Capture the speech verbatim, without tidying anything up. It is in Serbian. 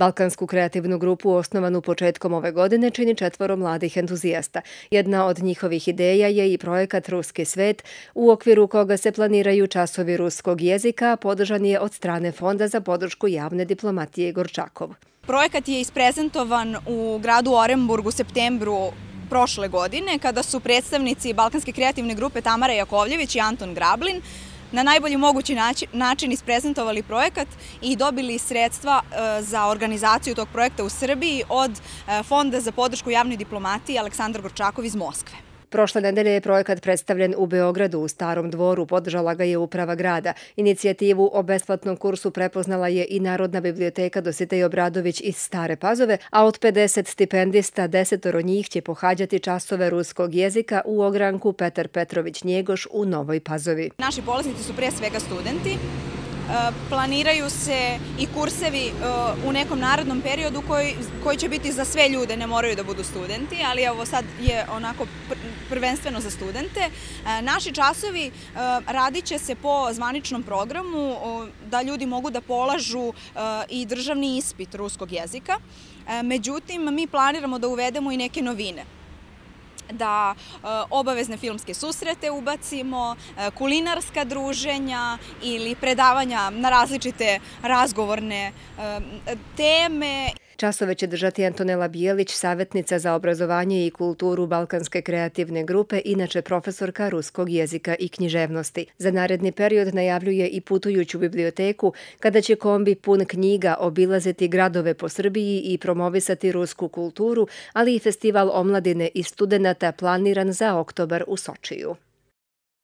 Balkansku kreativnu grupu osnovanu početkom ove godine čini četvoro mladih entuzijasta. Jedna od njihovih ideja je i projekat Ruski svet, u okviru koga se planiraju časovi ruskog jezika, podržan je od strane Fonda za podršku javne diplomatije Gorčakov. Projekat je isprezentovan u gradu Oremburg u septembru prošle godine, kada su predstavnici Balkanske kreativne grupe Tamara Jakovljević i Anton Grablin na najbolji mogući način isprezentovali projekat i dobili sredstva za organizaciju tog projekta u Srbiji od Fonda za podršku javnoj diplomatiji Aleksandar Gorčakov iz Moskve. Prošle nedelje je projekat predstavljen u Beogradu u Starom dvoru, podržala ga je uprava grada. Inicijativu o besplatnom kursu prepoznala je i Narodna biblioteka Dositej Obradović iz Stare Pazove, a od pedeset stipendista desetoro njih će pohađati časove ruskog jezika u ogranku Petar Petrović Njegoš u Novoj Pazovi. Naši polaznici su pre svega studenti. Planiraju se i kursevi u nekom narednom periodu koji će biti za sve ljude, ne moraju da budu studenti, ali evo sad je onako prvenstveno za studente. Naši časovi radit će se po zvaničnom programu da ljudi mogu da polažu i državni ispit ruskog jezika. Međutim, mi planiramo da uvedemo i neke novine, da obavezne filmske susrete ubacimo, kulinarska druženja ili predavanja na različite razgovorne teme. Časove će držati Antonela Bijelić, savjetnica za obrazovanje i kulturu Balkanske kreativne grupe, inače profesorka ruskog jezika i književnosti. Za naredni period najavljuje i putujuću biblioteku, kada će kombi pun knjiga obilaziti gradove po Srbiji i promovisati rusku kulturu, ali i festival omladine i studenata planiran za oktobar u Sočiju.